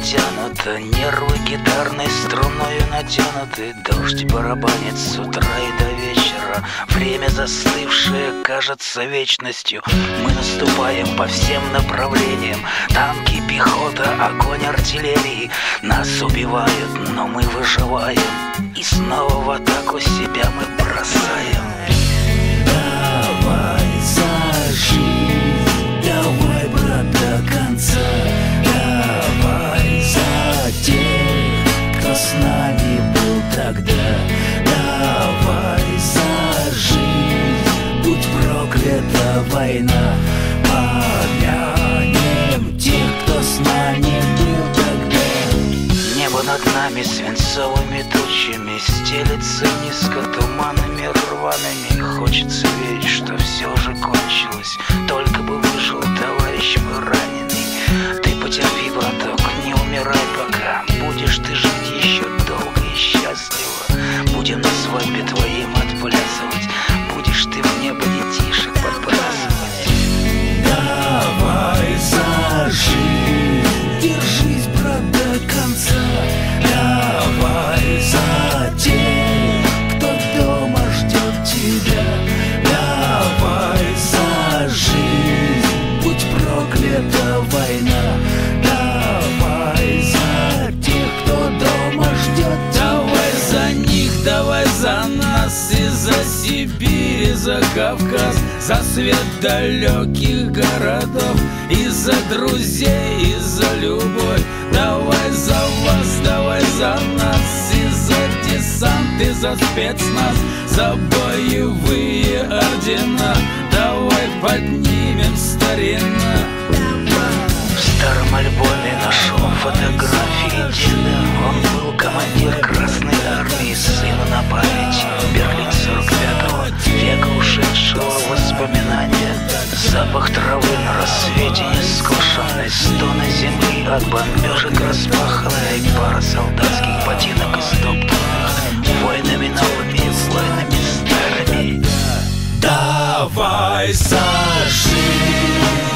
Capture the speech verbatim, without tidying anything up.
натянута, нервы гитарной струною натянуты. Дождь барабанит с утра и до вечера. Время застывшее кажется вечностью. Мы наступаем по всем направлениям. Танки, пехота, огонь артиллерии. Нас убивают, но мы выживаем. И снова в атаку себя мы бросаем. Давай за жизнь, давай, брат, до конца. Давай за тех, кто с нами был тогда. Давай за жизнь, будь проклята война. Помянем тех, кто с нами был тогда. Небо над нами свинцовыми тучами стелется низко туманами рваными. Хочется верить, что все уже кончилось. Только бы выжил товарищ мой раненый. Ты потерпи, браток, не умирай пока. Будешь ты жить еще долго и счастливо. Будем на свадьбе твоим отплясывать. Будешь ты в небо детишек подбрасывать. Давай за жизнь, держись, брат, до конца. Давай за тех, кто дома ждет тебя. Давай за жизнь, будь проклята война. Давай за тех, кто дома ждет тебя. Давай за них, давай за нас и за Сибирь, и за Кавказ, за свет далеких городов, и за друзей, и за любовь. Давай за вас, давай за нас, и за десант, и за спецназ, за боевые ордена. Давай поднимем старина. В старом альбоме нашел фотографии деда. Он был командир Красной Армии, сыну на память. Берлин сорок пятого, века ушедшего воспоминания. Запах травы на рассвете нескошенной, стоны земли от бомбежек распаханной, пара солдатских ботинок истоптанных войнами новыми, войнами старыми. Давай за жизнь,